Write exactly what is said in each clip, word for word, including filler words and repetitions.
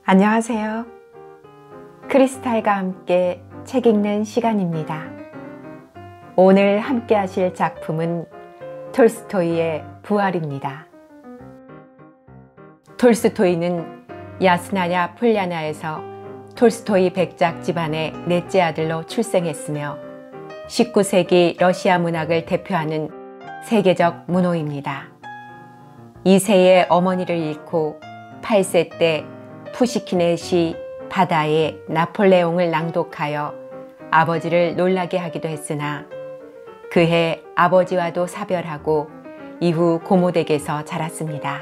안녕하세요. 크리스탈과 함께 책 읽는 시간입니다. 오늘 함께 하실 작품은 톨스토이의 부활입니다. 톨스토이는 야스나야 폴랴나에서 톨스토이 백작 집안의 넷째 아들로 출생했으며 십구 세기 러시아 문학을 대표하는 세계적 문호입니다. 이 세의 어머니를 잃고 팔 세 때 푸시킨의 시 바다의 나폴레옹을 낭독하여 아버지를 놀라게 하기도 했으나 그해 아버지와도 사별하고 이후 고모댁에서 자랐습니다.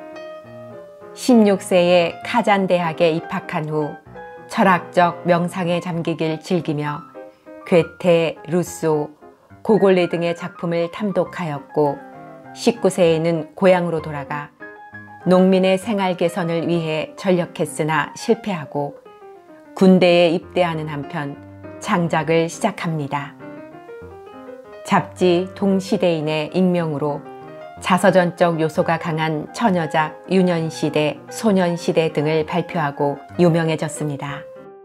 십육 세에 카잔 대학에 입학한 후 철학적 명상에 잠기길 즐기며 괴테, 루소, 고골레 등의 작품을 탐독하였고 십구 세에는 고향으로 돌아가 농민의 생활 개선을 위해 전력했으나 실패하고 군대에 입대하는 한편 창작을 시작합니다. 잡지 동시대인의 익명으로 자서전적 요소가 강한 처녀작 유년시대, 소년시대 등을 발표하고 유명해졌습니다.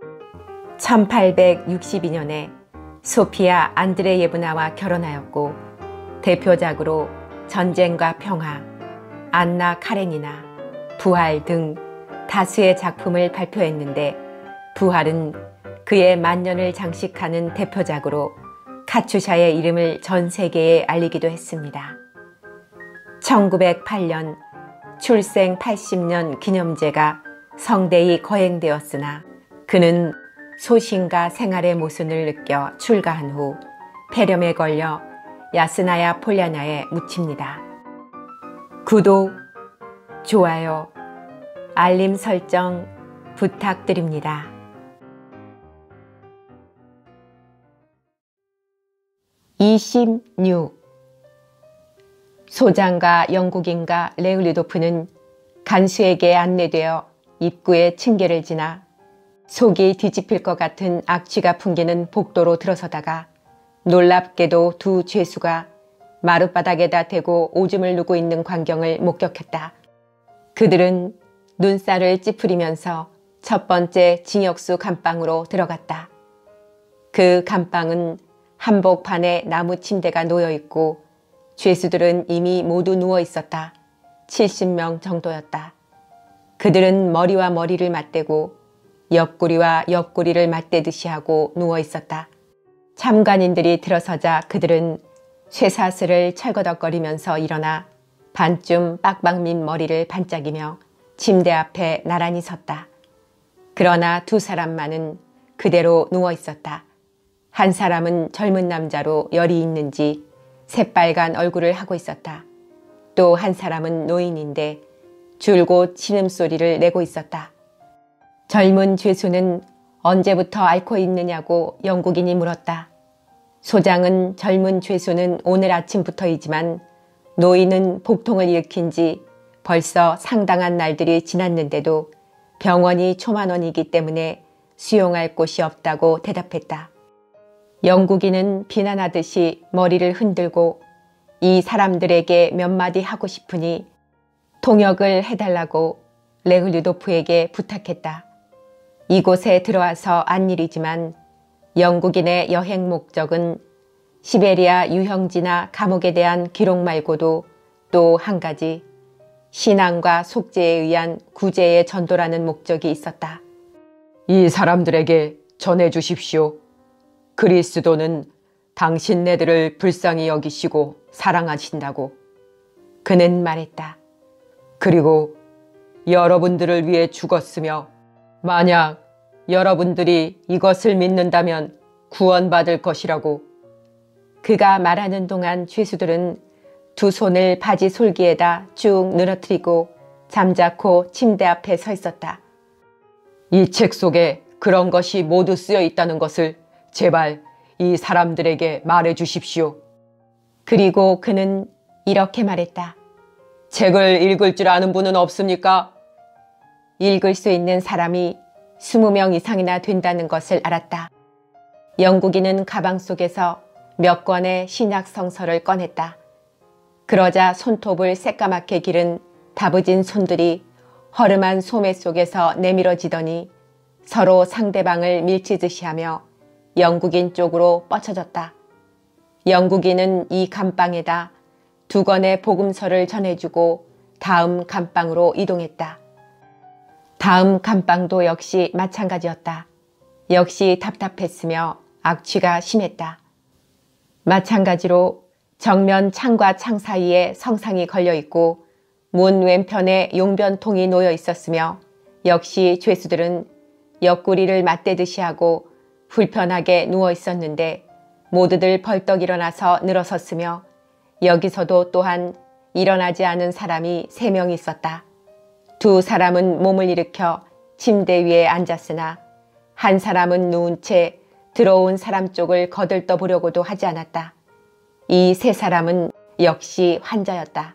천팔백육십이 년에 소피아 안드레예브나와 결혼하였고 대표작으로 전쟁과 평화, 안나 카레니나, 부활 등 다수의 작품을 발표했는데 부활은 그의 만년을 장식하는 대표작으로 카츄샤의 이름을 전 세계에 알리기도 했습니다. 천구백팔 년 출생 팔십 년 기념제가 성대히 거행되었으나 그는 소신과 생활의 모순을 느껴 출가한 후 폐렴에 걸려 야스나야 폴랴나에 묻힙니다. 구독, 좋아요, 알림 설정 부탁드립니다. 이십육. 소장과 영국인과 레울리도프는 간수에게 안내되어 입구의 층계를 지나 속이 뒤집힐 것 같은 악취가 풍기는 복도로 들어서다가 놀랍게도 두 죄수가 마룻바닥에다 대고 오줌을 누고 있는 광경을 목격했다. 그들은 눈살을 찌푸리면서 첫 번째 징역수 감방으로 들어갔다. 그 감방은 한복판에 나무 침대가 놓여있고 죄수들은 이미 모두 누워 있었다. 칠십 명 정도였다. 그들은 머리와 머리를 맞대고 옆구리와 옆구리를 맞대듯이 하고 누워 있었다. 참관인들이 들어서자 그들은 쇠사슬을 철거덕거리면서 일어나 반쯤 빡빡 민 머리를 반짝이며 침대 앞에 나란히 섰다. 그러나 두 사람만은 그대로 누워 있었다. 한 사람은 젊은 남자로 열이 있는지 새빨간 얼굴을 하고 있었다. 또 한 사람은 노인인데 줄곧 신음소리를 내고 있었다. 젊은 죄수는 언제부터 앓고 있느냐고 영국인이 물었다. 소장은 젊은 죄수는 오늘 아침부터이지만 노인은 복통을 일으킨 지 벌써 상당한 날들이 지났는데도 병원이 초만원이기 때문에 수용할 곳이 없다고 대답했다. 영국인은 비난하듯이 머리를 흔들고 이 사람들에게 몇 마디 하고 싶으니 통역을 해달라고 레울리도프에게 부탁했다. 이곳에 들어와서 안 일이지만 영국인의 여행 목적은 시베리아 유형지나 감옥에 대한 기록 말고도 또 한 가지 신앙과 속죄에 의한 구제의 전도라는 목적이 있었다. 이 사람들에게 전해주십시오. 그리스도는 당신네들을 불쌍히 여기시고 사랑하신다고. 그는 말했다. 그리고 여러분들을 위해 죽었으며 만약 여러분들이 이것을 믿는다면 구원받을 것이라고. 그가 말하는 동안 죄수들은 두 손을 바지 솔기에다 쭉 늘어뜨리고 잠자코 침대 앞에 서 있었다. 이 책 속에 그런 것이 모두 쓰여 있다는 것을 제발 이 사람들에게 말해 주십시오. 그리고 그는 이렇게 말했다. 책을 읽을 줄 아는 분은 없습니까? 읽을 수 있는 사람이 스무 명 이상이나 된다는 것을 알았다. 영국인은 가방 속에서 몇 권의 신약 성서를 꺼냈다. 그러자 손톱을 새까맣게 기른 다부진 손들이 허름한 소매 속에서 내밀어지더니 서로 상대방을 밀치듯이 하며 영국인 쪽으로 뻗쳐졌다. 영국인은 이 감방에다 두 권의 복음서를 전해주고 다음 감방으로 이동했다. 다음 감방도 역시 마찬가지였다. 역시 답답했으며 악취가 심했다. 마찬가지로 정면 창과 창 사이에 성상이 걸려있고 문 왼편에 용변통이 놓여 있었으며 역시 죄수들은 옆구리를 맞대듯이 하고 불편하게 누워 있었는데 모두들 벌떡 일어나서 늘어섰으며 여기서도 또한 일어나지 않은 사람이 세 명 있었다. 두 사람은 몸을 일으켜 침대 위에 앉았으나 한 사람은 누운 채 들어온 사람 쪽을 거들떠 보려고도 하지 않았다. 이 세 사람은 역시 환자였다.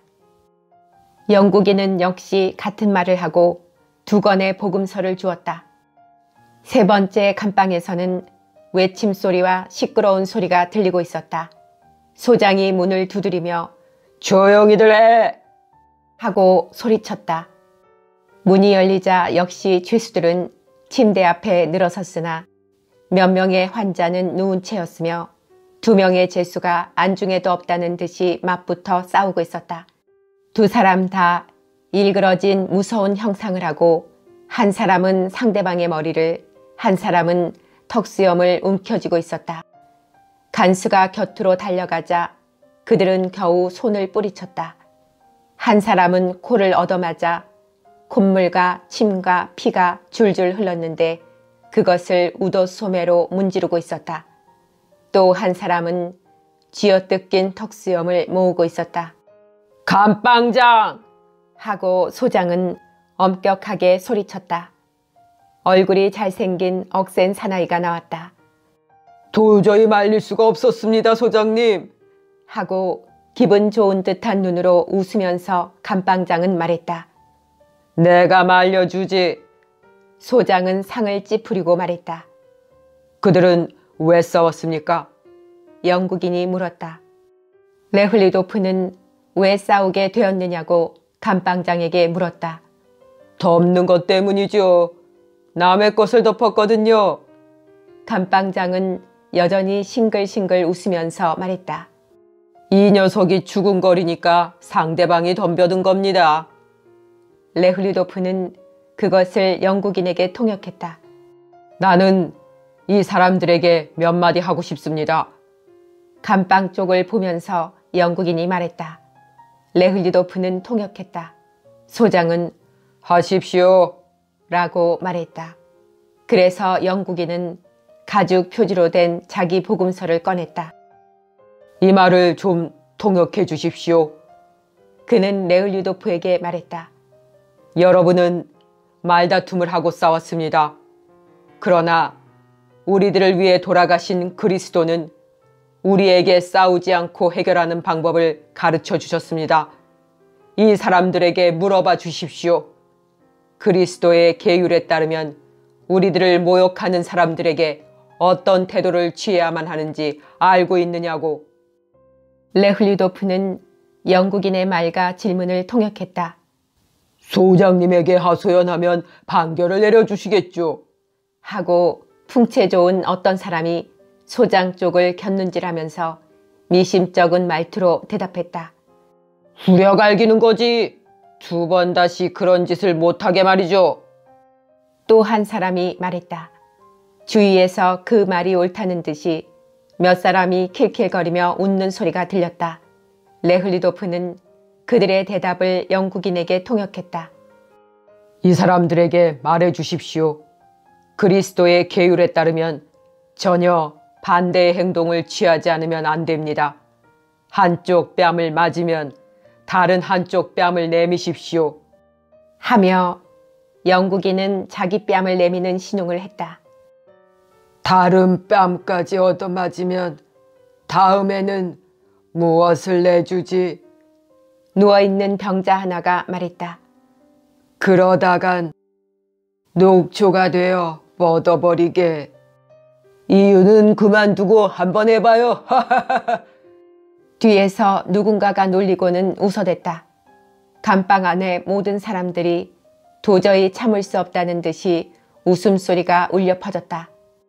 영국인은 역시 같은 말을 하고 두 권의 복음서를 주었다. 세 번째 감방에서는 외침소리와 시끄러운 소리가 들리고 있었다. 소장이 문을 두드리며 조용히들 해! 하고 소리쳤다. 문이 열리자 역시 죄수들은 침대 앞에 늘어섰으나 몇 명의 환자는 누운 채였으며 두 명의 죄수가 안중에도 없다는 듯이 맞붙어 싸우고 있었다. 두 사람 다 일그러진 무서운 형상을 하고 한 사람은 상대방의 머리를, 한 사람은 턱수염을 움켜쥐고 있었다. 간수가 곁으로 달려가자 그들은 겨우 손을 뿌리쳤다. 한 사람은 코를 얻어맞아 콧물과 침과 피가 줄줄 흘렀는데 그것을 우도소매로 문지르고 있었다. 또 한 사람은 쥐어뜯긴 턱수염을 모으고 있었다. 감방장! 하고 소장은 엄격하게 소리쳤다. 얼굴이 잘생긴 억센 사나이가 나왔다. 도저히 말릴 수가 없었습니다, 소장님. 하고 기분 좋은 듯한 눈으로 웃으면서 감방장은 말했다. 내가 말려주지. 소장은 상을 찌푸리고 말했다. 그들은 왜 싸웠습니까? 영국인이 물었다. 레흘리도프는 왜 싸우게 되었느냐고 감방장에게 물었다. 덮는 것 때문이죠. 남의 것을 덮었거든요. 감방장은 여전히 싱글싱글 웃으면서 말했다. 이 녀석이 죽은거리니까 상대방이 덤벼든 겁니다. 레흘리도프는 그것을 영국인에게 통역했다. 나는 이 사람들에게 몇 마디 하고 싶습니다. 감방 쪽을 보면서 영국인이 말했다. 레흘리도프는 통역했다. 소장은 하십시오 라고 말했다. 그래서 영국인은 가죽 표지로 된 자기 복음서를 꺼냈다. 이 말을 좀 통역해 주십시오. 그는 레흘리도프에게 말했다. 여러분은 말다툼을 하고 싸웠습니다. 그러나 우리들을 위해 돌아가신 그리스도는 우리에게 싸우지 않고 해결하는 방법을 가르쳐 주셨습니다. 이 사람들에게 물어봐 주십시오. 그리스도의 계율에 따르면 우리들을 모욕하는 사람들에게 어떤 태도를 취해야만 하는지 알고 있느냐고. 레흘리도프는 영국인의 말과 질문을 통역했다. 소장님에게 하소연하면 판결을 내려주시겠죠. 하고 풍채 좋은 어떤 사람이 소장 쪽을 곁눈질하면서 미심쩍은 말투로 대답했다. 후려갈기는 거지. 두 번 다시 그런 짓을 못하게 말이죠. 또 한 사람이 말했다. 주위에서 그 말이 옳다는 듯이 몇 사람이 킬킬거리며 웃는 소리가 들렸다. 레흘리도프는 그들의 대답을 영국인에게 통역했다. 이 사람들에게 말해 주십시오. 그리스도의 계율에 따르면 전혀 반대의 행동을 취하지 않으면 안 됩니다. 한쪽 뺨을 맞으면 다른 한쪽 뺨을 내미십시오. 하며 영국인은 자기 뺨을 내미는 신용을 했다. 다른 뺨까지 얻어맞으면 다음에는 무엇을 내주지? 누워있는 병자 하나가 말했다. 그러다간 녹초가 되어 뻗어버리게. 이유는 그만두고 한번 해봐요. 뒤에서 누군가가 놀리고는 웃어댔다. 감방 안의 모든 사람들이 도저히 참을 수 없다는 듯이 웃음소리가 울려 퍼졌다.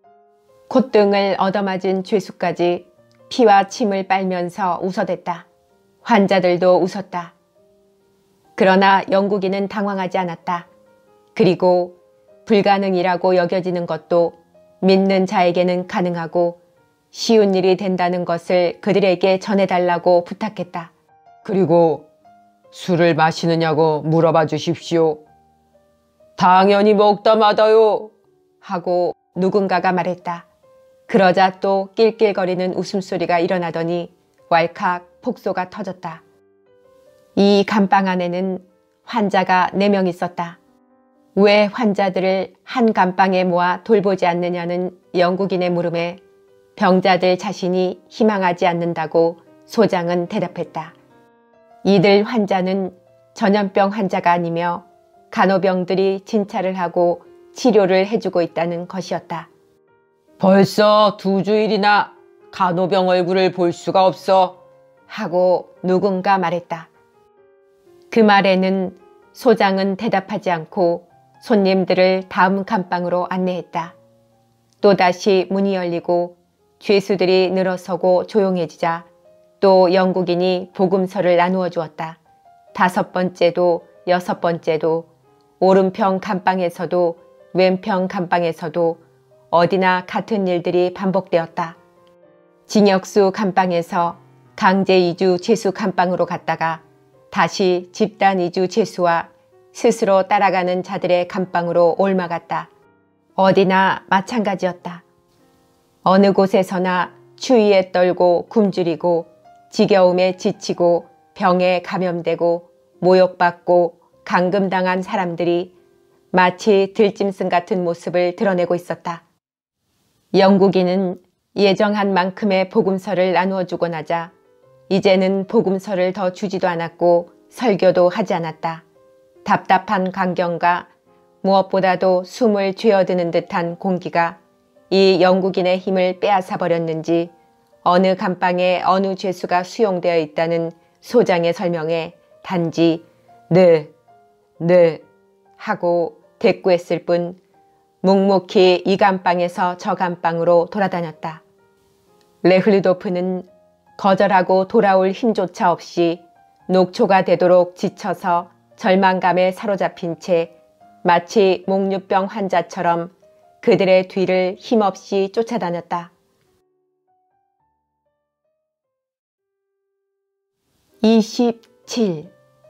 콧등을 얻어맞은 죄수까지 피와 침을 빨면서 웃어댔다. 환자들도 웃었다. 그러나 영국인은 당황하지 않았다. 그리고 불가능이라고 여겨지는 것도 믿는 자에게는 가능하고 쉬운 일이 된다는 것을 그들에게 전해달라고 부탁했다. 그리고 술을 마시느냐고 물어봐 주십시오. 당연히 먹다 마다요. 하고 누군가가 말했다. 그러자 또 낄낄거리는 웃음소리가 일어나더니 왈칵 폭소가 터졌다. 이 감방 안에는 환자가 네 명 있었다. 왜 환자들을 한 감방에 모아 돌보지 않느냐는 영국인의 물음에 병자들 자신이 희망하지 않는다고 소장은 대답했다. 이들 환자는 전염병 환자가 아니며 간호병들이 진찰을 하고 치료를 해주고 있다는 것이었다. 벌써 두 주일이나 간호병 얼굴을 볼 수가 없어 하고 누군가 말했다. 그 말에는 소장은 대답하지 않고 손님들을 다음 감방으로 안내했다. 또다시 문이 열리고 죄수들이 늘어서고 조용해지자 또 영국인이 복음서를 나누어 주었다. 다섯 번째도 여섯 번째도 오른편 감방에서도 왼편 감방에서도 어디나 같은 일들이 반복되었다. 징역수 감방에서 강제 이주 죄수 감방으로 갔다가 다시 집단 이주 죄수와 스스로 따라가는 자들의 감방으로 옮아갔다. 어디나 마찬가지였다. 어느 곳에서나 추위에 떨고 굶주리고 지겨움에 지치고 병에 감염되고 모욕받고 감금당한 사람들이 마치 들짐승 같은 모습을 드러내고 있었다. 영국인은 예정한 만큼의 복음서를 나누어 주고 나자 이제는 복음서를 더 주지도 않았고 설교도 하지 않았다. 답답한 광경과 무엇보다도 숨을 쥐어드는 듯한 공기가 이 영국인의 힘을 빼앗아 버렸는지 어느 감방에 어느 죄수가 수용되어 있다는 소장의 설명에 단지 네, 네 하고 대꾸했을 뿐 묵묵히 이 감방에서 저 감방으로 돌아다녔다. 레흘리도프는 거절하고 돌아올 힘조차 없이 녹초가 되도록 지쳐서 절망감에 사로잡힌 채 마치 목류병 환자처럼 그들의 뒤를 힘없이 쫓아다녔다. 이십칠.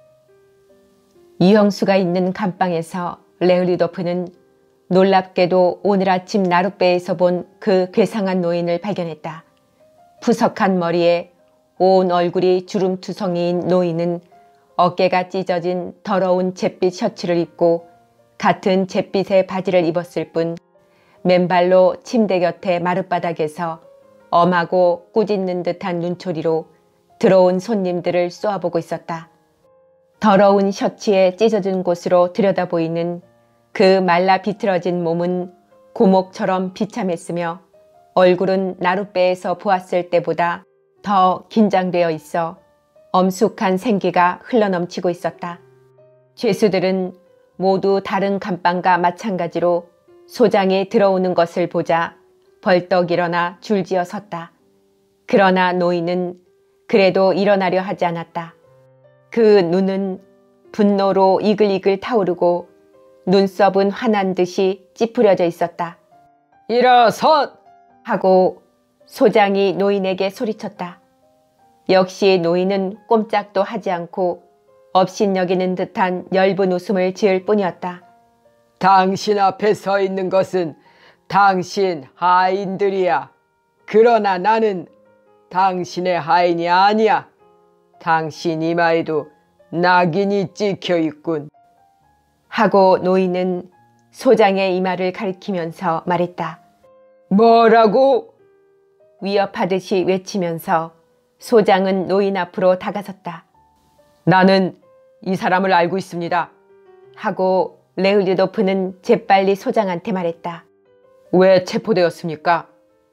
유형수가 있는 감방에서 레흘리도프는 놀랍게도 오늘 아침 나룻배에서 본 그 괴상한 노인을 발견했다. 푸석한 머리에 온 얼굴이 주름투성이인 노인은 어깨가 찢어진 더러운 잿빛 셔츠를 입고 같은 잿빛의 바지를 입었을 뿐 맨발로 침대 곁에 마룻바닥에서 엄하고 꾸짖는 듯한 눈초리로 들어온 손님들을 쏘아보고 있었다. 더러운 셔츠에 찢어진 곳으로 들여다보이는 그 말라 비틀어진 몸은 고목처럼 비참했으며 얼굴은 나룻배에서 보았을 때보다 더 긴장되어 있어 엄숙한 생기가 흘러넘치고 있었다. 죄수들은 모두 다른 감방과 마찬가지로 소장이 들어오는 것을 보자 벌떡 일어나 줄지어 섰다. 그러나 노인은 그래도 일어나려 하지 않았다. 그 눈은 분노로 이글이글 타오르고 눈썹은 화난 듯이 찌푸려져 있었다. 일어섰! 하고 소장이 노인에게 소리쳤다. 역시 노인은 꼼짝도 하지 않고 업신여기는 듯한 엷은 웃음을 지을 뿐이었다. 당신 앞에 서 있는 것은 당신 하인들이야. 그러나 나는 당신의 하인이 아니야. 당신 이마에도 낙인이 찍혀 있군. 하고 노인은 소장의 이마를 가리키면서 말했다. 뭐라고? 위협하듯이 외치면서 소장은 노인 앞으로 다가섰다. 나는 이 사람을 알고 있습니다. 하고 레흘리도프는 재빨리 소장한테 말했다. 왜 체포되었습니까?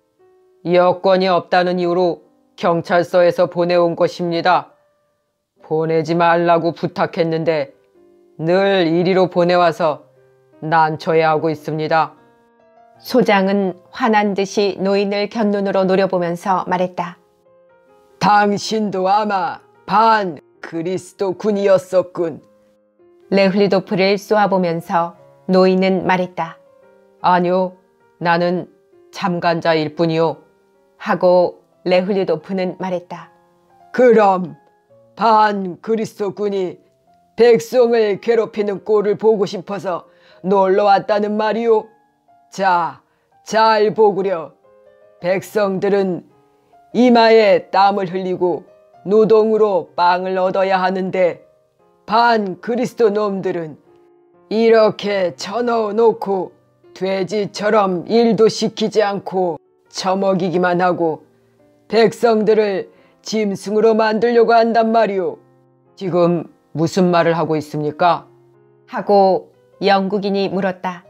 여권이 없다는 이유로 경찰서에서 보내온 것입니다. 보내지 말라고 부탁했는데 늘 이리로 보내와서 난처해 하고 있습니다. 소장은 화난 듯이 노인을 곁눈으로 노려보면서 말했다. 당신도 아마 반 그리스도 군이었었군. 레흘리도프를 쏘아보면서 노인은 말했다. 아니요, 나는 참관자일 뿐이요. 하고 레흘리도프는 말했다. 그럼 반 그리스도 군이 백성을 괴롭히는 꼴을 보고 싶어서 놀러 왔다는 말이오. 자, 잘 보구려. 백성들은 이마에 땀을 흘리고 노동으로 빵을 얻어야 하는데 반 그리스도 놈들은 이렇게 쳐넣어 놓고 돼지처럼 일도 시키지 않고 처먹이기만 하고 백성들을 짐승으로 만들려고 한단 말이오. 지금 무슨 말을 하고 있습니까? 하고 영국인이 물었다.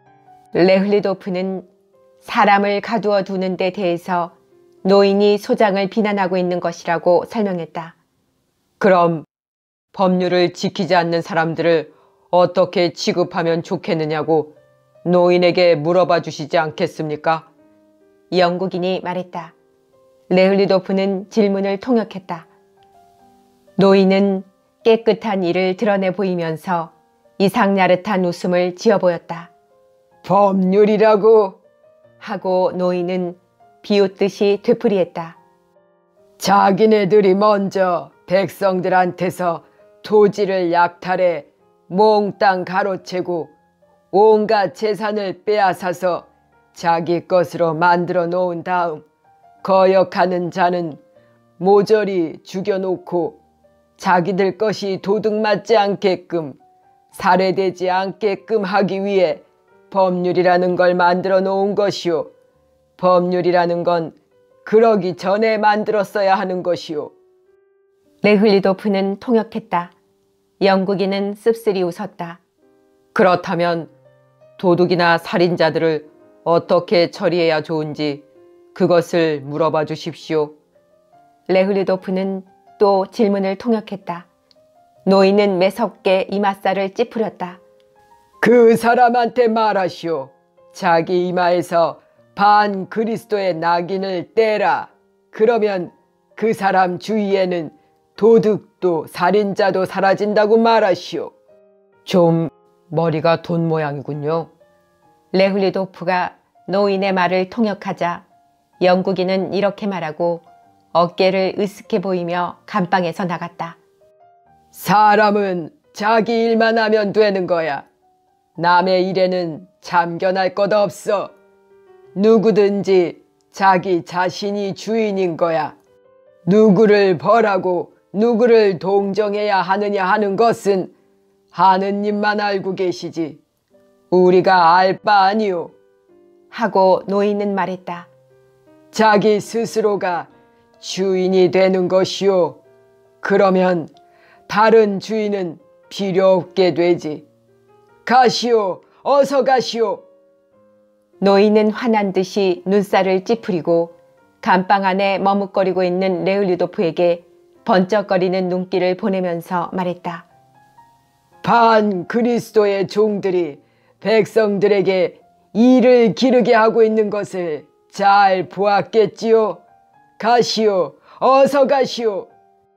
레흘리도프는 사람을 가두어 두는 데 대해서 노인이 소장을 비난하고 있는 것이라고 설명했다. 그럼 법률을 지키지 않는 사람들을 어떻게 취급하면 좋겠느냐고 노인에게 물어봐 주시지 않겠습니까? 영국인이 말했다. 레흘리도프는 질문을 통역했다. 노인은 깨끗한 이를 드러내 보이면서 이상야릇한 웃음을 지어 보였다. 법률이라고? 하고 노인은 비웃듯이 되풀이했다. 자기네들이 먼저 백성들한테서 토지를 약탈해 몽땅 가로채고 온갖 재산을 빼앗아서 자기 것으로 만들어 놓은 다음 거역하는 자는 모조리 죽여놓고 자기들 것이 도둑맞지 않게끔 살해되지 않게끔 하기 위해 법률이라는 걸 만들어 놓은 것이요. 법률이라는 건 그러기 전에 만들었어야 하는 것이요. 레흘리도프는 통역했다. 영국인은 씁쓸히 웃었다. 그렇다면 도둑이나 살인자들을 어떻게 처리해야 좋은지 그것을 물어봐 주십시오. 레흘리도프는 또 질문을 통역했다. 노인은 매섭게 이맛살을 찌푸렸다. 그 사람한테 말하시오. 자기 이마에서 반 그리스도의 낙인을 떼라. 그러면 그 사람 주위에는 도둑도 살인자도 사라진다고 말하시오. 좀 머리가 돈 모양이군요. 레흘리도프가 노인의 말을 통역하자 영국인은 이렇게 말하고 어깨를 으쓱해 보이며 감방에서 나갔다. 사람은 자기 일만 하면 되는 거야. 남의 일에는 참견할 것 없어. 누구든지 자기 자신이 주인인 거야. 누구를 벌하고 누구를 동정해야 하느냐 하는 것은 하느님만 알고 계시지 우리가 알 바 아니오. 하고 노인은 말했다. 자기 스스로가 주인이 되는 것이오. 그러면 다른 주인은 필요 없게 되지. 가시오. 어서 가시오. 노인은 화난 듯이 눈살을 찌푸리고 감방 안에 머뭇거리고 있는 레흘리도프에게 번쩍거리는 눈길을 보내면서 말했다. 반 그리스도의 종들이 백성들에게 일을 기르게 하고 있는 것을 잘 보았겠지요. 가시오. 어서 가시오.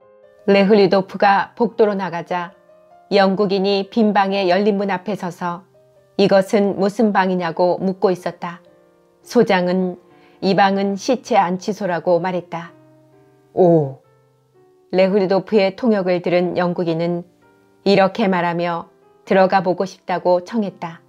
레흘리도프가 복도로 나가자 영국인이 빈 방의 열린 문 앞에 서서 이것은 무슨 방이냐고 묻고 있었다. 소장은 이 방은 시체 안치소라고 말했다. 오. 레흘리도프의 통역을 들은 영국인은 이렇게 말하며 들어가 보고 싶다고 청했다.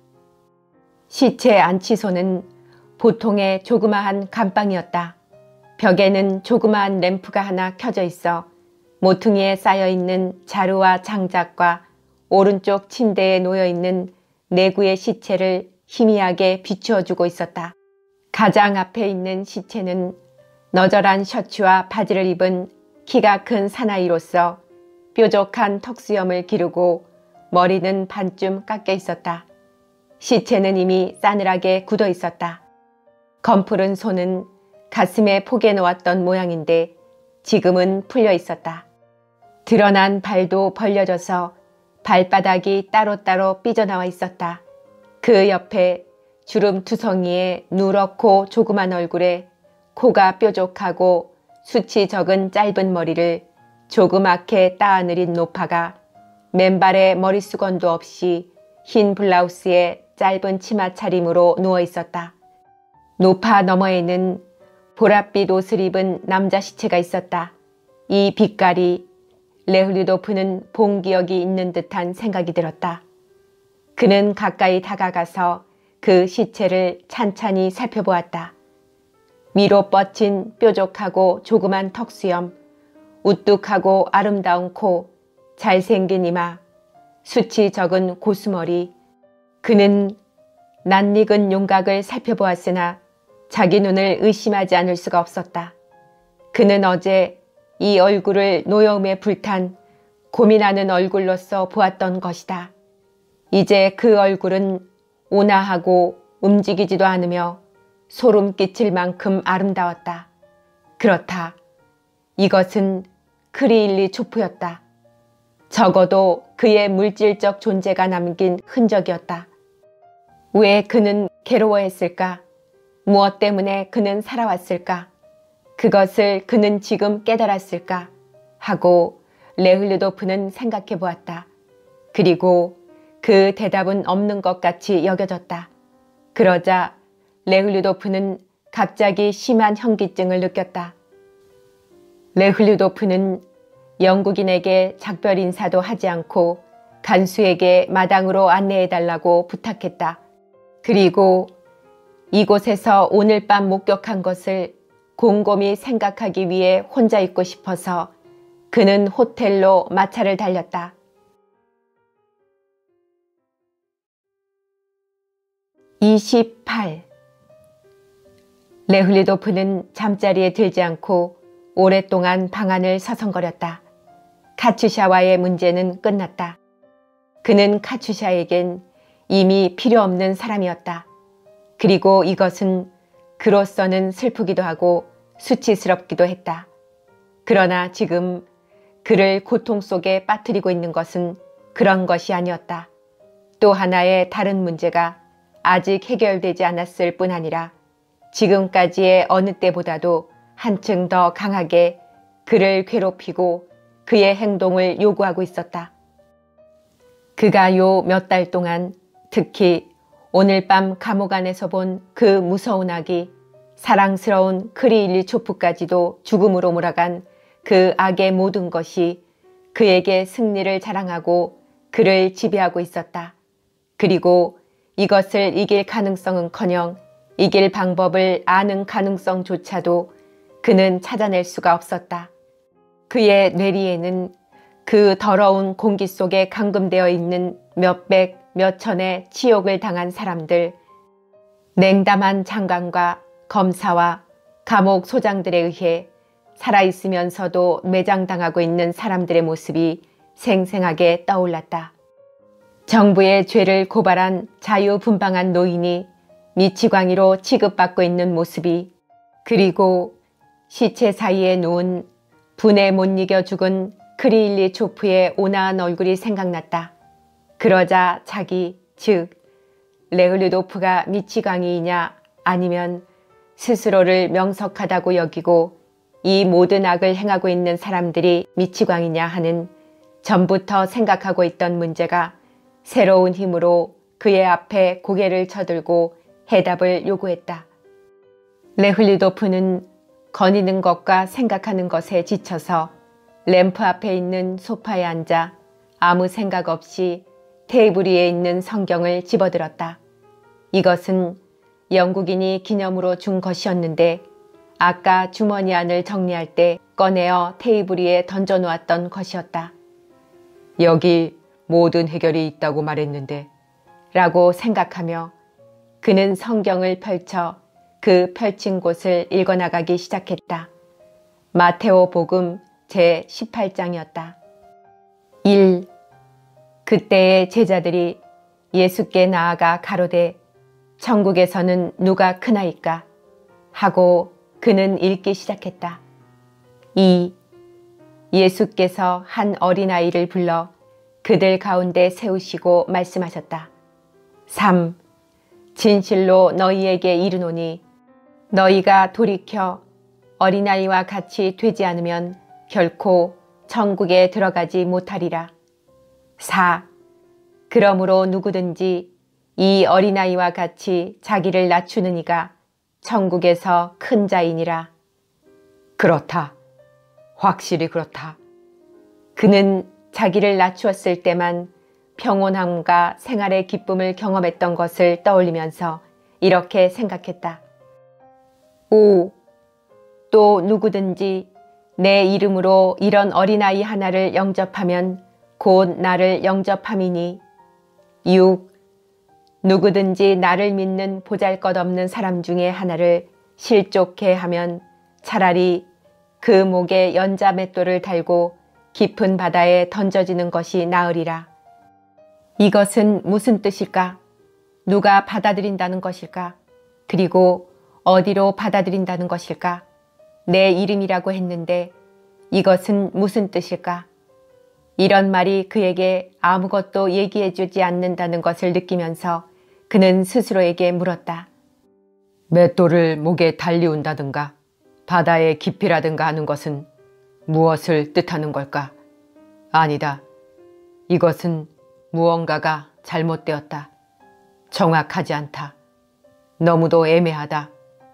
시체 안치소는 보통의 조그마한 감방이었다. 벽에는 조그마한 램프가 하나 켜져 있어 모퉁이에 쌓여있는 자루와 장작과 오른쪽 침대에 놓여있는 내구의 시체를 희미하게 비추어주고 있었다. 가장 앞에 있는 시체는 너절한 셔츠와 바지를 입은 키가 큰 사나이로서 뾰족한 턱수염을 기르고 머리는 반쯤 깎여 있었다. 시체는 이미 싸늘하게 굳어 있었다. 검푸른 손은 가슴에 포개 놓았던 모양인데 지금은 풀려 있었다. 드러난 발도 벌려져서 발바닥이 따로따로 삐져나와 있었다. 그 옆에 주름 투성이의 누렇고 조그만 얼굴에 코가 뾰족하고 숱이 적은 짧은 머리를 조그맣게 따아느린 노파가 맨발에 머리수건도 없이 흰 블라우스에 짧은 치마 차림으로 누워 있었다. 노파 너머에는 보랏빛 옷을 입은 남자 시체가 있었다. 이 빛깔이 레흐류도프는 본 기억이 있는 듯한 생각이 들었다. 그는 가까이 다가가서 그 시체를 찬찬히 살펴보았다. 위로 뻗친 뾰족하고 조그만 턱수염, 우뚝하고 아름다운 코, 잘생긴 이마, 숱이 적은 고수머리. 그는 낯익은 윤곽을 살펴보았으나 자기 눈을 의심하지 않을 수가 없었다. 그는 어제 이 얼굴을 노여움에 불탄 고민하는 얼굴로서 보았던 것이다. 이제 그 얼굴은 온화하고 움직이지도 않으며 소름 끼칠 만큼 아름다웠다. 그렇다. 이것은 크리일리 초프였다. 적어도 그의 물질적 존재가 남긴 흔적이었다. 왜 그는 괴로워했을까? 무엇 때문에 그는 살아왔을까? 그것을 그는 지금 깨달았을까? 하고 레흐류도프는 생각해 보았다. 그리고 그 대답은 없는 것 같이 여겨졌다. 그러자 레흐류도프는 갑자기 심한 현기증을 느꼈다. 레흐류도프는 영국인에게 작별 인사도 하지 않고 간수에게 마당으로 안내해달라고 부탁했다. 그리고 이곳에서 오늘 밤 목격한 것을 곰곰이 생각하기 위해 혼자 있고 싶어서 그는 호텔로 마차를 달렸다. 이십팔. 레흐류도프는 잠자리에 들지 않고 오랫동안 방 안을 서성거렸다. 카츄샤와의 문제는 끝났다. 그는 카츄샤에겐 이미 필요 없는 사람이었다. 그리고 이것은 그로서는 슬프기도 하고 수치스럽기도 했다. 그러나 지금 그를 고통 속에 빠뜨리고 있는 것은 그런 것이 아니었다. 또 하나의 다른 문제가 아직 해결되지 않았을 뿐 아니라 지금까지의 어느 때보다도 한층 더 강하게 그를 괴롭히고 그의 행동을 요구하고 있었다. 그가 요 몇 달 동안 특히 오늘 밤 감옥 안에서 본 그 무서운 악이 사랑스러운 크리일리 초프까지도 죽음으로 몰아간 그 악의 모든 것이 그에게 승리를 자랑하고 그를 지배하고 있었다. 그리고 이것을 이길 가능성은커녕 이길 방법을 아는 가능성조차도 그는 찾아낼 수가 없었다. 그의 뇌리에는 그 더러운 공기 속에 감금되어 있는 몇백, 몇천의 치욕을 당한 사람들, 냉담한 장관과 검사와 감옥 소장들에 의해 살아있으면서도 매장당하고 있는 사람들의 모습이 생생하게 떠올랐다. 정부의 죄를 고발한 자유분방한 노인이 미치광이로 취급받고 있는 모습이, 그리고 시체 사이에 놓은 분에 못 이겨 죽은 크리일리 초프의 온화한 얼굴이 생각났다. 그러자 자기, 즉 레흐류도프가 미치광이이냐 아니면 스스로를 명석하다고 여기고 이 모든 악을 행하고 있는 사람들이 미치광이냐 하는 전부터 생각하고 있던 문제가 새로운 힘으로 그의 앞에 고개를 쳐들고 해답을 요구했다. 레흐류도프는 거니는 것과 생각하는 것에 지쳐서 램프 앞에 있는 소파에 앉아 아무 생각 없이 테이블 위에 있는 성경을 집어들었다. 이것은 영국인이 기념으로 준 것이었는데 아까 주머니 안을 정리할 때 꺼내어 테이블 위에 던져놓았던 것이었다. 여기 모든 해결이 있다고 말했는데 라고 생각하며 그는 성경을 펼쳐 그 펼친 곳을 읽어나가기 시작했다. 마테오 복음 제십팔 장이었다. 일. 그때의 제자들이 예수께 나아가 가로되 천국에서는 누가 크나이까 하고 그는 읽기 시작했다. 이. 예수께서 한 어린아이를 불러 그들 가운데 세우시고 말씀하셨다. 삼. 진실로 너희에게 이르노니 너희가 돌이켜 어린아이와 같이 되지 않으면 결코 천국에 들어가지 못하리라. 사. 그러므로 누구든지 이 어린아이와 같이 자기를 낮추는 이가 천국에서 큰 자이니라. 그렇다. 확실히 그렇다. 그는 자기를 낮추었을 때만 평온함과 생활의 기쁨을 경험했던 것을 떠올리면서 이렇게 생각했다. 오. 또 누구든지 내 이름으로 이런 어린아이 하나를 영접하면 곧 나를 영접함이니. 육. 누구든지 나를 믿는 보잘것없는 사람 중에 하나를 실족해 하면 차라리 그 목에 연자 맷돌을 달고 깊은 바다에 던져지는 것이 나으리라. 이것은 무슨 뜻일까? 누가 받아들인다는 것일까? 그리고 어디로 받아들인다는 것일까? 내 이름이라고 했는데 이것은 무슨 뜻일까? 이런 말이 그에게 아무것도 얘기해 주지 않는다는 것을 느끼면서 그는 스스로에게 물었다. 맷돌을 목에 달리운다든가 바다의 깊이라든가 하는 것은 무엇을 뜻하는 걸까? 아니다. 이것은 무언가가 잘못되었다. 정확하지 않다. 너무도 애매하다.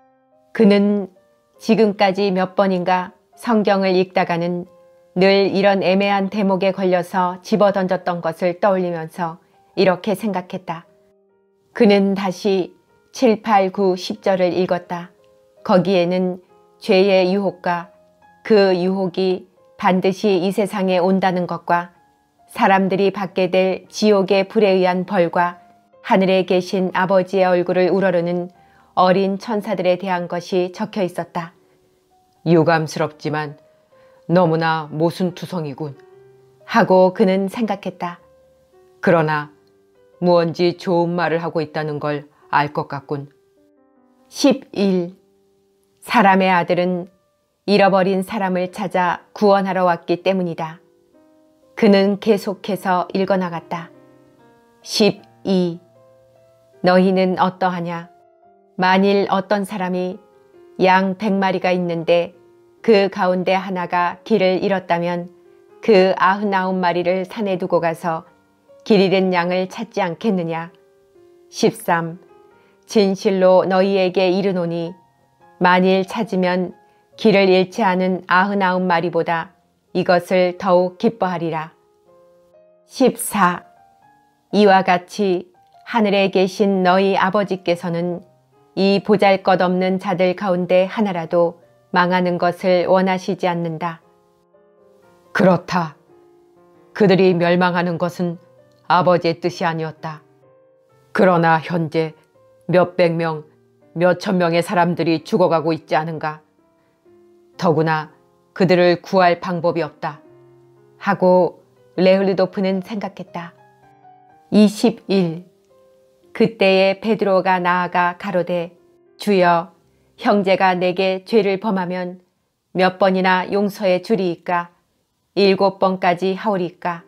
그는 지금까지 몇 번인가 성경을 읽다가는 늘 이런 애매한 대목에 걸려서 집어던졌던 것을 떠올리면서 이렇게 생각했다. 그는 다시 칠, 팔, 구, 십 절을 읽었다. 거기에는 죄의 유혹과 그 유혹이 반드시 이 세상에 온다는 것과 사람들이 받게 될 지옥의 불에 의한 벌과 하늘에 계신 아버지의 얼굴을 우러르는 어린 천사들에 대한 것이 적혀 있었다. 유감스럽지만 너무나 모순투성이군 하고 그는 생각했다. 그러나 무언지 좋은 말을 하고 있다는 걸 알 것 같군. 십일. 사람의 아들은 잃어버린 사람을 찾아 구원하러 왔기 때문이다. 그는 계속해서 읽어나갔다. 십이. 너희는 어떠하냐? 만일 어떤 사람이 양 백마리가 있는데 그 가운데 하나가 길을 잃었다면 그 아흔아홉 마리를 산에 두고 가서 길 잃은 양을 찾지 않겠느냐? 십삼. 진실로 너희에게 이르노니 만일 찾으면 길을 잃지 않은 아흔아홉 마리보다 이것을 더욱 기뻐하리라. 십사. 이와 같이 하늘에 계신 너희 아버지께서는 이 보잘것없는 자들 가운데 하나라도 망하는 것을 원하시지 않는다. 그렇다. 그들이 멸망하는 것은 아버지의 뜻이 아니었다. 그러나 현재 몇백 명, 몇천 명의 사람들이 죽어가고 있지 않은가. 더구나 그들을 구할 방법이 없다. 하고 레흘리도프는 생각했다. 이십일. 그때에 베드로가 나아가 가로되 주여 형제가 내게 죄를 범하면 몇 번이나 용서해 주리이까? 일곱 번까지 하오리까?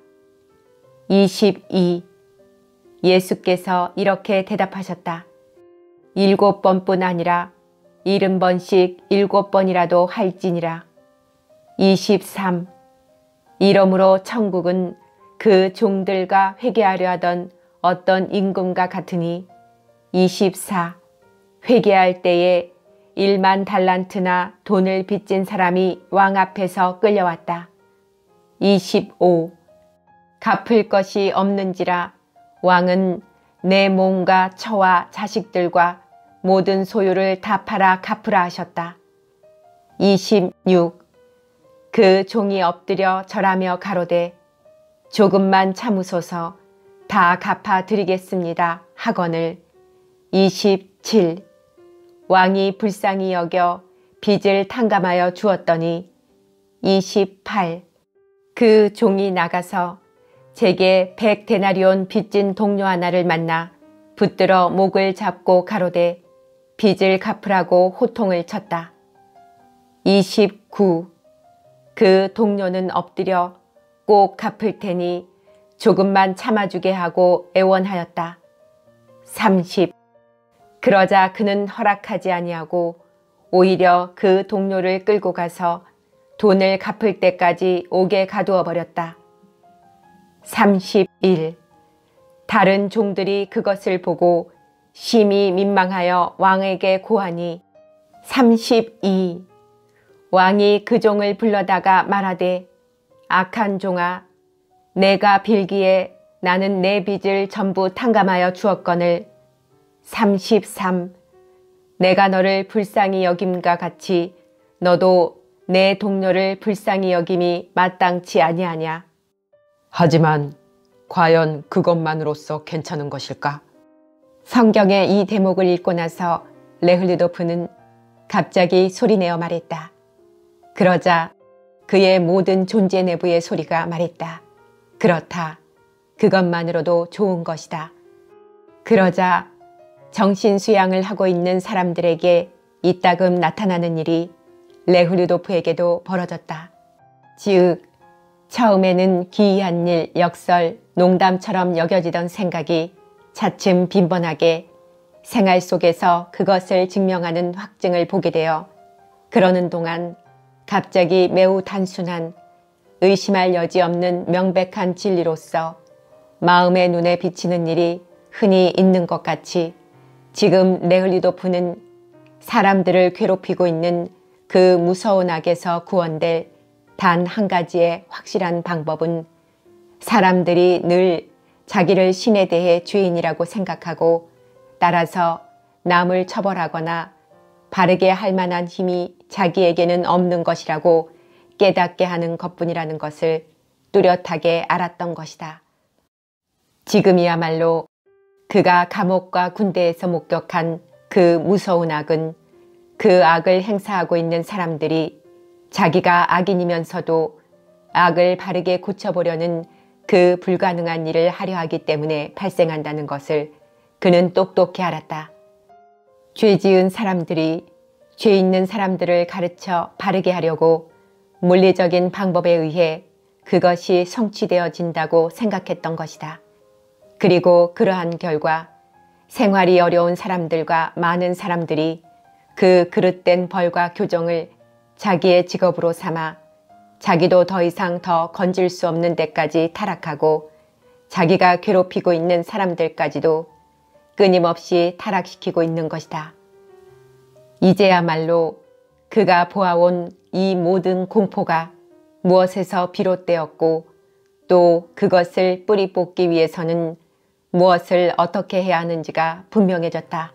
이십이. 예수께서 이렇게 대답하셨다. 일곱 번뿐 아니라 일흔 번씩 일곱 번이라도 할지니라. 이십삼. 이러므로 천국은 그 종들과 회개하려 하던 어떤 임금과 같으니. 이십사. 회개할 때에 일만 달란트나 돈을 빚진 사람이 왕 앞에서 끌려왔다. 이십오. 갚을 것이 없는지라 왕은 내 몸과 처와 자식들과 모든 소유를 다 팔아 갚으라 하셨다. 이십육. 그 종이 엎드려 절하며 가로되 조금만 참으소서 다 갚아 드리겠습니다 하거늘. 이십칠. 왕이 불쌍히 여겨 빚을 탕감하여 주었더니. 이십팔. 그 종이 나가서 제게 백 데나리온 빚진 동료 하나를 만나 붙들어 목을 잡고 가로되 빚을 갚으라고 호통을 쳤다. 이십구. 그 동료는 엎드려 꼭 갚을 테니 조금만 참아주게 하고 애원하였다. 삼십. 그러자 그는 허락하지 아니하고 오히려 그 동료를 끌고 가서 돈을 갚을 때까지 옥에 가두어 버렸다. 삼십일. 다른 종들이 그것을 보고 심히 민망하여 왕에게 고하니 삼십이. 왕이 그 종을 불러다가 말하되 악한 종아, 내가 빌기에 나는 내 빚을 전부 탕감하여 주었거늘. 삼십삼. 내가 너를 불쌍히 여김과 같이 너도 내 동료를 불쌍히 여김이 마땅치 아니하냐. 하지만 과연 그것만으로서 괜찮은 것일까? 성경의 이 대목을 읽고 나서 레흘리도프는 갑자기 소리내어 말했다. 그러자 그의 모든 존재 내부의 소리가 말했다. 그렇다. 그것만으로도 좋은 것이다. 그러자 정신수양을 하고 있는 사람들에게 이따금 나타나는 일이 레흘리도프에게도 벌어졌다. 즉 처음에는 기이한 일, 역설, 농담처럼 여겨지던 생각이 차츰 빈번하게 생활 속에서 그것을 증명하는 확증을 보게 되어 그러는 동안 갑자기 매우 단순한 의심할 여지 없는 명백한 진리로서 마음의 눈에 비치는 일이 흔히 있는 것 같이 지금 레흘리도프는 사람들을 괴롭히고 있는 그 무서운 악에서 구원될 단 한 가지의 확실한 방법은 사람들이 늘 자기를 신에 대해 죄인이라고 생각하고 따라서 남을 처벌하거나 바르게 할 만한 힘이 자기에게는 없는 것이라고 깨닫게 하는 것뿐이라는 것을 뚜렷하게 알았던 것이다. 지금이야말로 그가 감옥과 군대에서 목격한 그 무서운 악은 그 악을 행사하고 있는 사람들이 자기가 악인이면서도 악을 바르게 고쳐보려는 그 불가능한 일을 하려 하기 때문에 발생한다는 것을 그는 똑똑히 알았다. 죄 지은 사람들이 죄 있는 사람들을 가르쳐 바르게 하려고 물리적인 방법에 의해 그것이 성취되어진다고 생각했던 것이다. 그리고 그러한 결과 생활이 어려운 사람들과 많은 사람들이 그 그릇된 벌과 교정을 자기의 직업으로 삼아 자기도 더 이상 더 건질 수 없는 데까지 타락하고 자기가 괴롭히고 있는 사람들까지도 끊임없이 타락시키고 있는 것이다. 이제야말로 그가 보아온 이 모든 공포가 무엇에서 비롯되었고 또 그것을 뿌리 뽑기 위해서는 무엇을 어떻게 해야 하는지가 분명해졌다.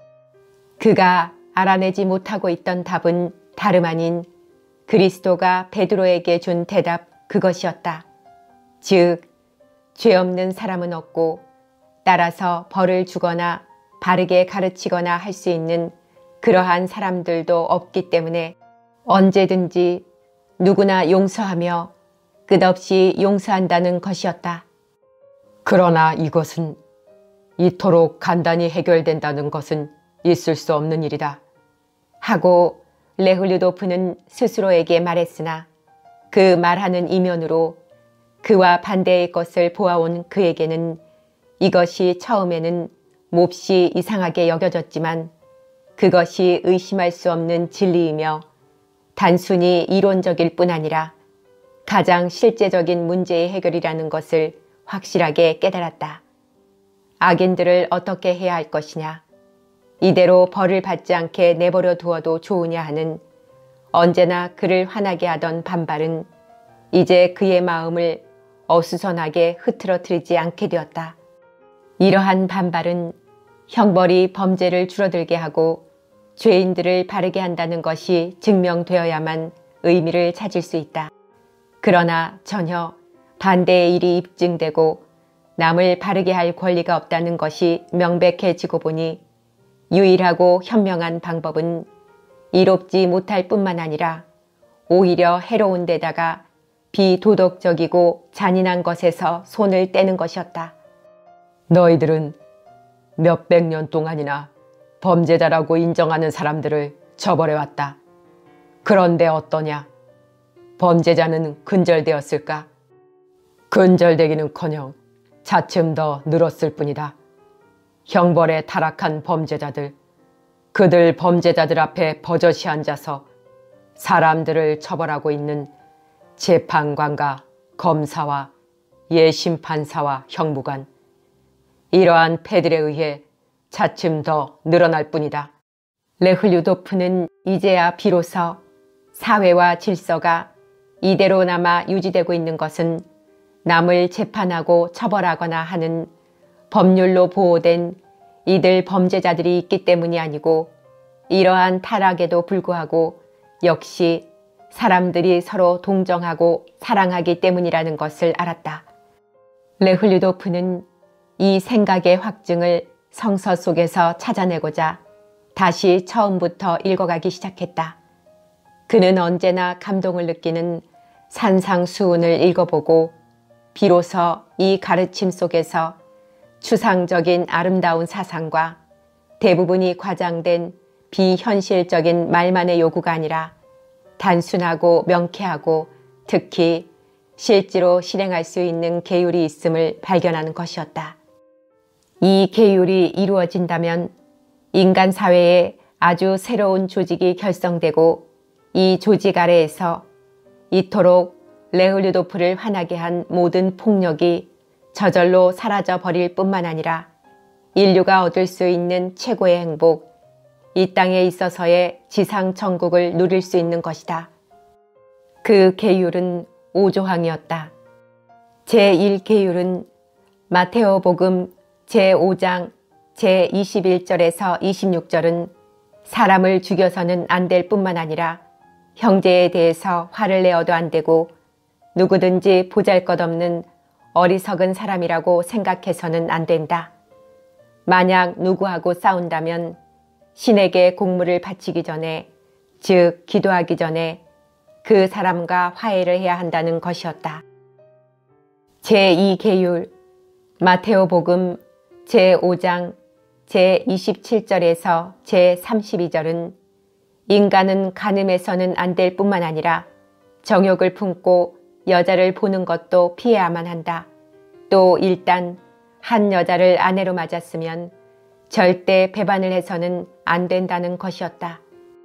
그가 알아내지 못하고 있던 답은 다름 아닌 그리스도가 베드로에게 준 대답 그것이었다. 즉, 죄 없는 사람은 없고 따라서 벌을 주거나 바르게 가르치거나 할 수 있는 그러한 사람들도 없기 때문에 언제든지 누구나 용서하며 끝없이 용서한다는 것이었다. 그러나 이것은 이토록 간단히 해결된다는 것은 있을 수 없는 일이다. 하고 레흘리도프는 스스로에게 말했으나 그 말하는 이면으로 그와 반대의 것을 보아온 그에게는 이것이 처음에는 몹시 이상하게 여겨졌지만 그것이 의심할 수 없는 진리이며 단순히 이론적일 뿐 아니라 가장 실제적인 문제의 해결이라는 것을 확실하게 깨달았다. 악인들을 어떻게 해야 할 것이냐, 이대로 벌을 받지 않게 내버려 두어도 좋으냐 하는 언제나 그를 화나게 하던 반발은 이제 그의 마음을 어수선하게 흐트러뜨리지 않게 되었다. 이러한 반발은 형벌이 범죄를 줄어들게 하고 죄인들을 바르게 한다는 것이 증명되어야만 의미를 찾을 수 있다. 그러나 전혀 반대의 일이 입증되고 남을 바르게 할 권리가 없다는 것이 명백해지고 보니 유일하고 현명한 방법은 이롭지 못할 뿐만 아니라 오히려 해로운 데다가 비도덕적이고 잔인한 것에서 손을 떼는 것이었다. 너희들은 몇백 년 동안이나 범죄자라고 인정하는 사람들을 처벌해왔다. 그런데 어떠냐? 범죄자는 근절되었을까? 근절되기는커녕 차츰 더 늘었을 뿐이다. 형벌에 타락한 범죄자들, 그들 범죄자들 앞에 버젓이 앉아서 사람들을 처벌하고 있는 재판관과 검사와 예심판사와 형무관, 이러한 패들에 의해 차츰 더 늘어날 뿐이다. 레흐류도프는 이제야 비로소 사회와 질서가 이대로나마 유지되고 있는 것은 남을 재판하고 처벌하거나 하는 법률로 보호된 이들 범죄자들이 있기 때문이 아니고 이러한 타락에도 불구하고 역시 사람들이 서로 동정하고 사랑하기 때문이라는 것을 알았다. 레흐류도프는 이 생각의 확증을 성서 속에서 찾아내고자 다시 처음부터 읽어가기 시작했다. 그는 언제나 감동을 느끼는 산상수훈을 읽어보고 비로소 이 가르침 속에서 추상적인 아름다운 사상과 대부분이 과장된 비현실적인 말만의 요구가 아니라 단순하고 명쾌하고 특히 실제로 실행할 수 있는 계율이 있음을 발견하는 것이었다. 이 계율이 이루어진다면 인간 사회에 아주 새로운 조직이 결성되고 이 조직 아래에서 이토록 레흐류도프를 화나게 한 모든 폭력이 저절로 사라져 버릴 뿐만 아니라 인류가 얻을 수 있는 최고의 행복, 이 땅에 있어서의 지상 천국을 누릴 수 있는 것이다. 그 계율은 오조항이었다. 제일 계율은 마테오복음 제오 장 제이십일 절에서 이십육 절은 사람을 죽여서는 안 될 뿐만 아니라 형제에 대해서 화를 내어도 안 되고 누구든지 보잘것없는 어리석은 사람이라고 생각해서는 안 된다. 만약 누구하고 싸운다면 신에게 공물을 바치기 전에, 즉 기도하기 전에 그 사람과 화해를 해야 한다는 것이었다. 제이 계율 마테오복음 제오 장 제이십칠 절에서 제삼십이 절은 인간은 간음해서는 안 될 뿐만 아니라 정욕을 품고 여자를 보는 것도 피해야만 한다. 또 일단 한 여자를 아내로 맞았으면 절대 배반을 해서는 안 된다는 것이었다.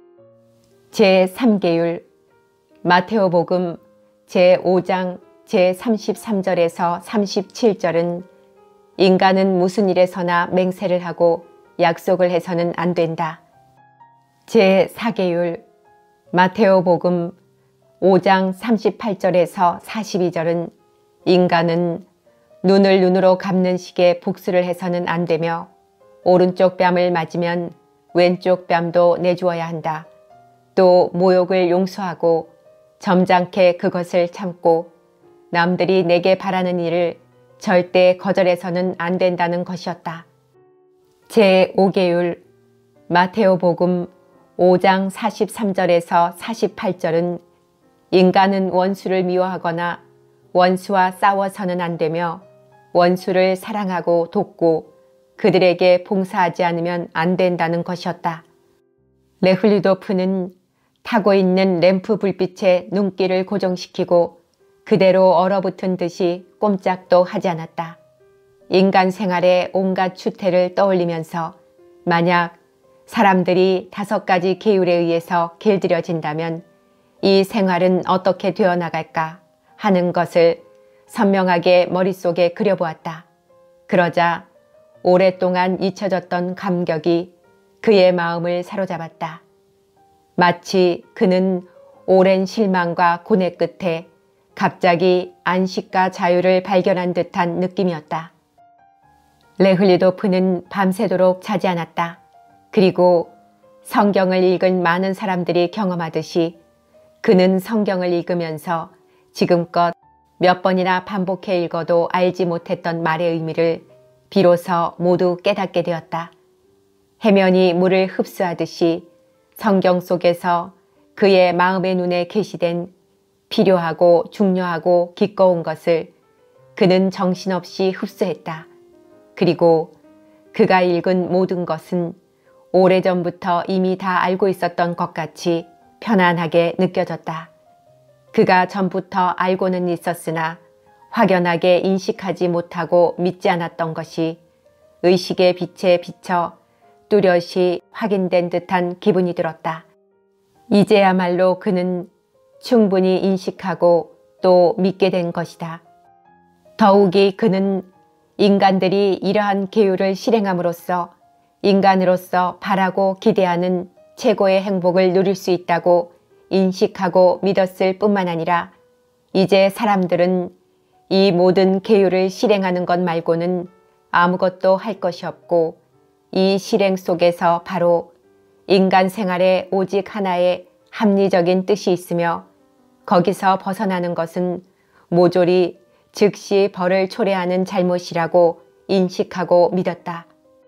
제삼 계율 마테오복음 제오 장 제삼십삼 절에서 삼십칠 절은 인간은 무슨 일에서나 맹세를 하고 약속을 해서는 안 된다. 제사 계율 마테오복음 오 장 삼십팔 절에서 사십이 절은 인간은 눈을 눈으로 갚는 식의 복수를 해서는 안 되며 오른쪽 뺨을 맞으면 왼쪽 뺨도 내주어야 한다. 또 모욕을 용서하고 점잖게 그것을 참고 남들이 내게 바라는 일을 절대 거절해서는 안 된다는 것이었다. 제오 계율 마테오복음 오 장 사십삼 절에서 사십팔 절은 인간은 원수를 미워하거나 원수와 싸워서는 안 되며 원수를 사랑하고 돕고 그들에게 봉사하지 않으면 안 된다는 것이었다. 레흐류도프는 타고 있는 램프 불빛에 눈길을 고정시키고 그대로 얼어붙은 듯이 꼼짝도 하지 않았다. 인간 생활의 온갖 추태를 떠올리면서 만약 사람들이 다섯 가지 계율에 의해서 길들여진다면 이 생활은 어떻게 되어나갈까 하는 것을 선명하게 머릿속에 그려보았다. 그러자 오랫동안 잊혀졌던 감격이 그의 마음을 사로잡았다. 마치 그는 오랜 실망과 고뇌 끝에 갑자기 안식과 자유를 발견한 듯한 느낌이었다. 레흐류도프는 밤새도록 자지 않았다. 그리고 성경을 읽은 많은 사람들이 경험하듯이 그는 성경을 읽으면서 지금껏 몇 번이나 반복해 읽어도 알지 못했던 말의 의미를 비로소 모두 깨닫게 되었다. 해면이 물을 흡수하듯이 성경 속에서 그의 마음의 눈에 계시된 필요하고 중요하고 기꺼운 것을 그는 정신없이 흡수했다. 그리고 그가 읽은 모든 것은 오래전부터 이미 다 알고 있었던 것 같이 편안하게 느껴졌다. 그가 전부터 알고는 있었으나 확연하게 인식하지 못하고 믿지 않았던 것이 의식의 빛에 비쳐 뚜렷이 확인된 듯한 기분이 들었다. 이제야말로 그는 충분히 인식하고 또 믿게 된 것이다. 더욱이 그는 인간들이 이러한 계율을 실행함으로써 인간으로서 바라고 기대하는 최고의 행복을 누릴 수 있다고 인식하고 믿었을 뿐만 아니라 이제 사람들은 이 모든 계율을 실행하는 것 말고는 아무것도 할 것이 없고 이 실행 속에서 바로 인간 생활에 오직 하나의 합리적인 뜻이 있으며 거기서 벗어나는 것은 모조리 즉시 벌을 초래하는 잘못이라고 인식하고 믿었다.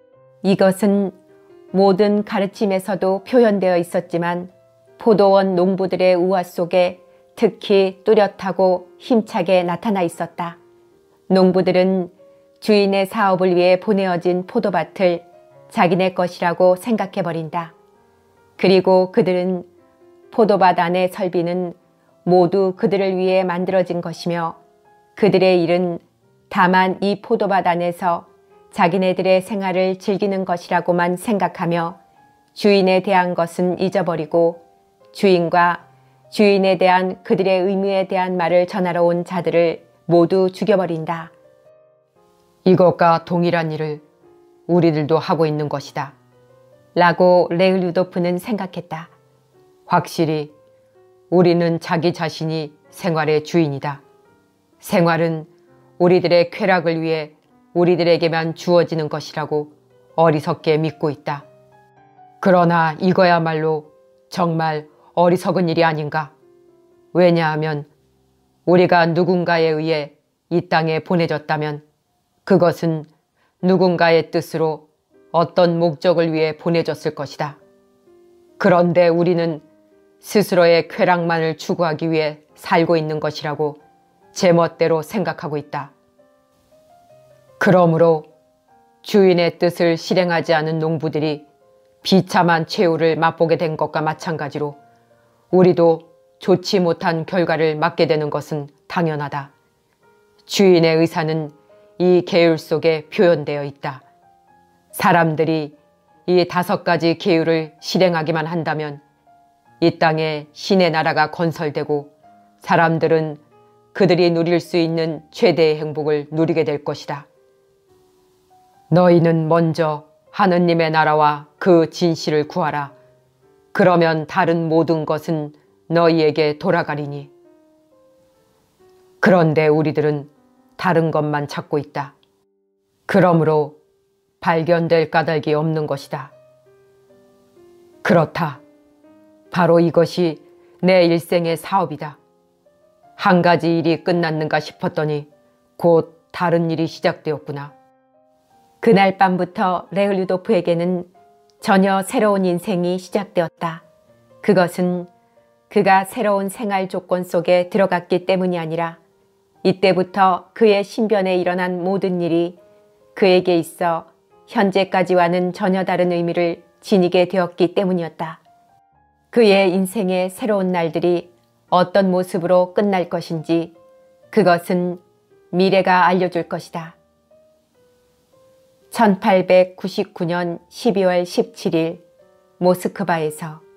이것은 모든 가르침에서도 표현되어 있었지만 포도원 농부들의 우화 속에 특히 뚜렷하고 힘차게 나타나 있었다. 농부들은 주인의 사업을 위해 보내어진 포도밭을 자기네 것이라고 생각해버린다. 그리고 그들은 포도밭 안의 설비는 모두 그들을 위해 만들어진 것이며 그들의 일은 다만 이 포도밭 안에서 자기네들의 생활을 즐기는 것이라고만 생각하며 주인에 대한 것은 잊어버리고 주인과 주인에 대한 그들의 의무에 대한 말을 전하러 온 자들을 모두 죽여버린다. 이것과 동일한 일을 우리들도 하고 있는 것이다. 라고 레을루도프는 생각했다. 확실히 우리는 자기 자신이 생활의 주인이다. 생활은 우리들의 쾌락을 위해 우리들에게만 주어지는 것이라고 어리석게 믿고 있다. 그러나 이거야말로 정말 어리석은 일이 아닌가? 왜냐하면 우리가 누군가에 의해 이 땅에 보내졌다면 그것은 누군가의 뜻으로 어떤 목적을 위해 보내졌을 것이다. 그런데 우리는 스스로의 쾌락만을 추구하기 위해 살고 있는 것이라고 제멋대로 생각하고 있다. 그러므로 주인의 뜻을 실행하지 않은 농부들이 비참한 최후를 맛보게 된 것과 마찬가지로 우리도 좋지 못한 결과를 맞게 되는 것은 당연하다. 주인의 의사는 이 계율 속에 표현되어 있다. 사람들이 이 다섯 가지 계율을 실행하기만 한다면 이 땅에 신의 나라가 건설되고 사람들은 그들이 누릴 수 있는 최대의 행복을 누리게 될 것이다. 너희는 먼저 하느님의 나라와 그 진실을 구하라. 그러면 다른 모든 것은 너희에게 돌아가리니. 그런데 우리들은 다른 것만 찾고 있다. 그러므로 발견될 까닭이 없는 것이다. 그렇다. 바로 이것이 내 일생의 사업이다. 한 가지 일이 끝났는가 싶었더니 곧 다른 일이 시작되었구나. 그날 밤부터 레을루도프에게는 전혀 새로운 인생이 시작되었다. 그것은 그가 새로운 생활 조건 속에 들어갔기 때문이 아니라 이때부터 그의 신변에 일어난 모든 일이 그에게 있어 현재까지와는 전혀 다른 의미를 지니게 되었기 때문이었다. 그의 인생의 새로운 날들이 어떤 모습으로 끝날 것인지 그것은 미래가 알려줄 것이다. 천팔백구십구 년 십이월 십칠일 모스크바에서